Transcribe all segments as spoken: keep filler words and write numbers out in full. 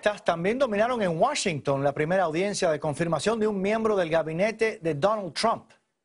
También dominaron en Washington la primera audiencia de confirmación de un miembro del gabinete de Donald Trump.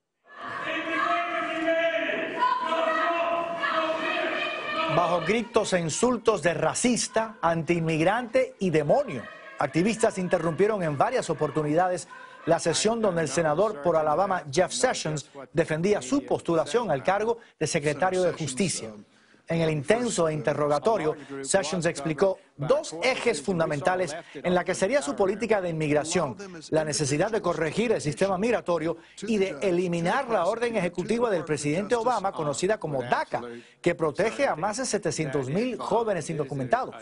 Bajo gritos e insultos de racista, antiinmigrante y demonio, activistas interrumpieron en varias oportunidades la sesión donde el senador por Alabama, Jeff Sessions, defendía su postulación al cargo de secretario de Justicia. En el intenso interrogatorio, Sessions explicó dos ejes fundamentales en la que sería su política de inmigración: la necesidad de corregir el sistema migratorio y de eliminar la orden ejecutiva del presidente Obama, conocida como DACA, que protege a más de setecientos mil jóvenes indocumentados.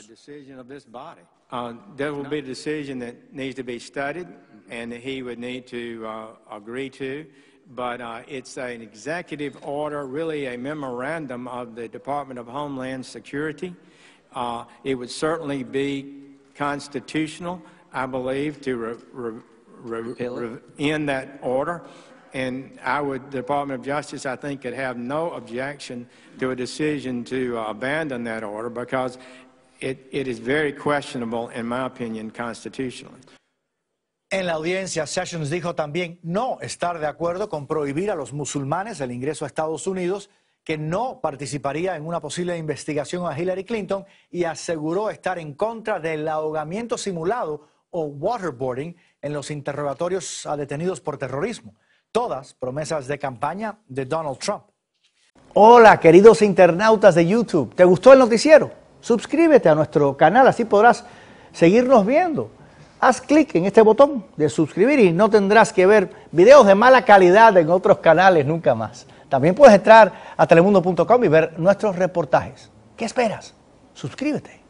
But uh, it's an executive order, really a memorandum of the Department of Homeland Security. Uh, it would certainly be constitutional, I believe, to re re re re end that order. And I would, the Department of Justice, I think, could have no objection to a decision to uh, abandon that order because it, it is very questionable, in my opinion, constitutionally. En la audiencia, Sessions dijo también no estar de acuerdo con prohibir a los musulmanes el ingreso a Estados Unidos, que no participaría en una posible investigación a Hillary Clinton y aseguró estar en contra del ahogamiento simulado o waterboarding en los interrogatorios a detenidos por terrorismo. Todas promesas de campaña de Donald Trump. Hola, queridos internautas de YouTube. ¿Te gustó el noticiero? Suscríbete a nuestro canal, así podrás seguirnos viendo. Haz clic en este botón de suscribir y no tendrás que ver videos de mala calidad en otros canales nunca más. También puedes entrar a telemundo punto com y ver nuestros reportajes. ¿Qué esperas? Suscríbete.